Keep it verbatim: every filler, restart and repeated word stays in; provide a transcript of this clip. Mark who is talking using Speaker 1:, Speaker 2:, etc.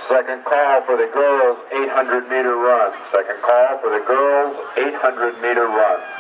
Speaker 1: Second call for the girls eight hundred meter run. Second call for the girls eight hundred meter run.